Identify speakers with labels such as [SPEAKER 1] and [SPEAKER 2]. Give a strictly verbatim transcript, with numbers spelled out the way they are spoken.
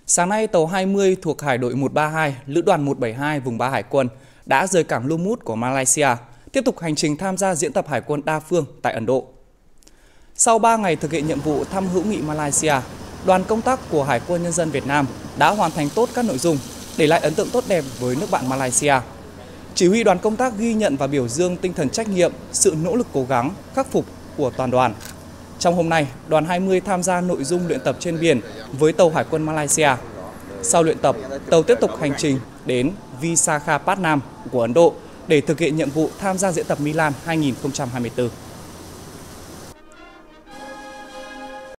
[SPEAKER 1] Sáng nay, tàu hai mươi thuộc Hải đội một ba hai, Lữ đoàn một bảy hai vùng ba Hải quân đã rời cảng Lumut của Malaysia, tiếp tục hành trình tham gia diễn tập hải quân đa phương tại Ấn Độ. Sau ba ngày thực hiện nhiệm vụ thăm hữu nghị Malaysia, đoàn công tác của Hải quân Nhân dân Việt Nam đã hoàn thành tốt các nội dung, để lại ấn tượng tốt đẹp với nước bạn Malaysia. Chỉ huy đoàn công tác ghi nhận và biểu dương tinh thần trách nhiệm, sự nỗ lực cố gắng, khắc phục của toàn đoàn. Trong hôm nay, đoàn hai mươi tham gia nội dung luyện tập trên biển với tàu Hải quân Malaysia. Sau luyện tập, tàu tiếp tục hành trình đến Visakhapatnam của Ấn Độ để thực hiện nhiệm vụ tham gia diễn tập Milan hai nghìn không trăm hai mươi tư.